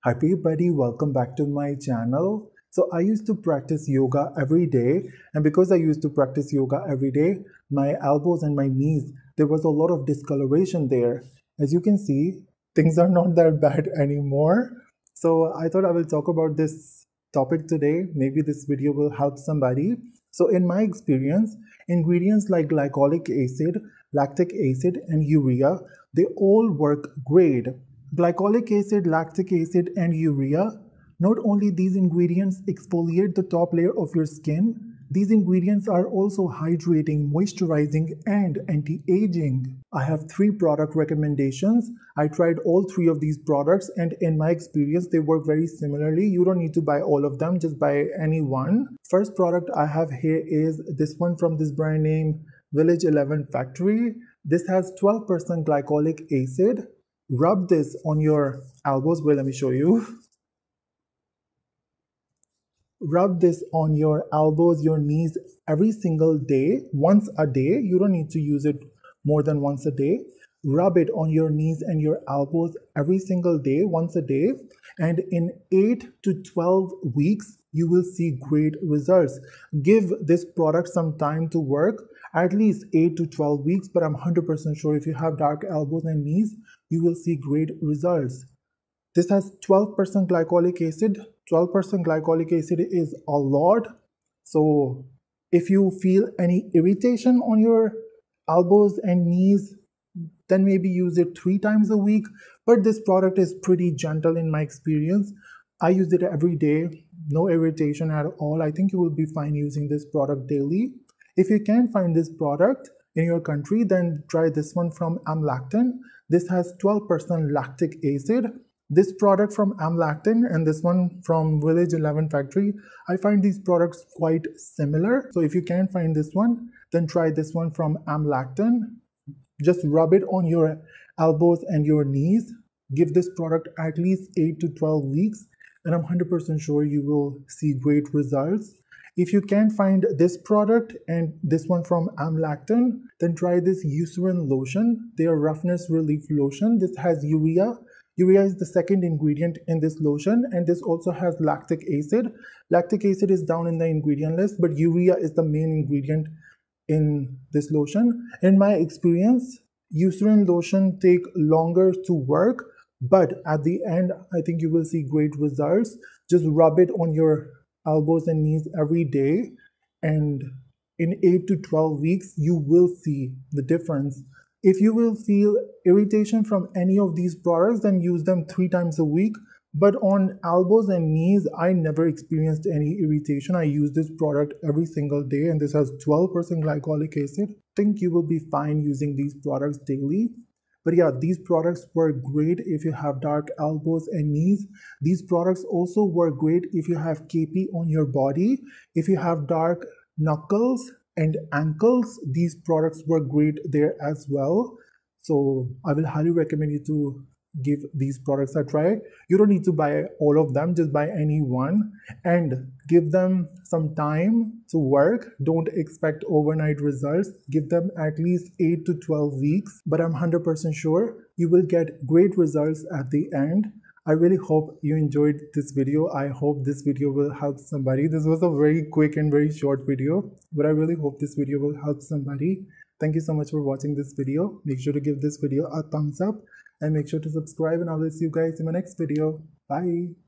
Hi everybody, welcome back to my channel. So I used to practice yoga every day, and because I used to practice yoga every day, my elbows and my knees, there was a lot of discoloration there. As you can see, things are not that bad anymore. So I thought I will talk about this topic today. Maybe this video will help somebody. So in my experience, ingredients like glycolic acid, lactic acid, and urea, they all work great. Glycolic acid, lactic acid, and urea. Not only these ingredients exfoliate the top layer of your skin, these ingredients are also hydrating, moisturizing, and anti-aging. I have 3 product recommendations. I tried all 3 of these products, and in my experience, they work very similarly. You don't need to buy all of them, just buy any one. First product I have here is this one from this brand name, Village 11 Factory. This has 12% glycolic acid. Rub this on your elbows. Well, let me show you. Rub this on your elbows, your knees every single day, once a day. You don't need to use it more than once a day. Rub it on your knees and your elbows every single day, once a day. And in 8 to 12 weeks, you will see great results. Give this product some time to work, at least 8 to 12 weeks, but I'm 100% sure if you have dark elbows and knees, you will see great results. This has 12% glycolic acid. 12% glycolic acid is a lot. So if you feel any irritation on your elbows and knees, then maybe use it 3 times a week. But this product is pretty gentle in my experience. I use it every day, no irritation at all. I think you will be fine using this product daily. If you can't find this product in your country, then try this one from Amlactin. This has 12% lactic acid. This product from Amlactin and this one from Village 11 Factory, I find these products quite similar. So if you can't find this one, then try this one from Amlactin. Just rub it on your elbows and your knees. Give this product at least 8 to 12 weeks, and I'm 100% sure you will see great results. If you can't find this product and this one from Amlactin, then try this Eucerin lotion. They are roughness relief lotion. This has urea. Urea is the second ingredient in this lotion, and this also has lactic acid. Lactic acid is down in the ingredient list, but urea is the main ingredient in this lotion. In my experience, Eucerin lotion take longer to work, but at the end, I think you will see great results. Just rub it on your elbows and knees every day, and in 8 to 12 weeks, you will see the difference. If you will feel irritation from any of these products, then use them 3 times a week. But on elbows and knees, I never experienced any irritation. I use this product every single day, and this has 12% glycolic acid. I think you will be fine using these products daily. But yeah, these products work great if you have dark elbows and knees. These products also work great if you have KP on your body. If you have dark knuckles and ankles, these products work great there as well. So I will highly recommend you to give these products a try. You don't need to buy all of them, just buy any one and give them some time to work. Don't expect overnight results. Give them at least 8 to 12 weeks, but I'm 100% sure you will get great results at the end. I really hope you enjoyed this video. I hope this video will help somebody. This was a very quick and very short video, but I really hope this video will help somebody. Thank you so much for watching this video. Make sure to give this video a thumbs up and make sure to subscribe, and I will see you guys in my next video. Bye.